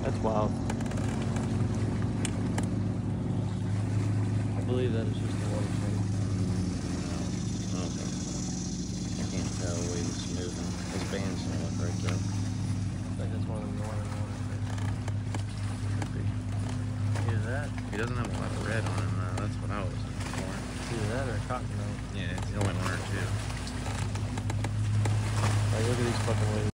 That's wild. I believe that is just the water tank. Okay. I can't tell the way he's moving. His band's gonna look right though. I think that's one of the northern water tanks. Could be. Either that. He doesn't have a lot of red on him though. That's what I was looking for. Either that or a cottonmouth. Yeah, it's only one or two. Like, look at these fucking waves.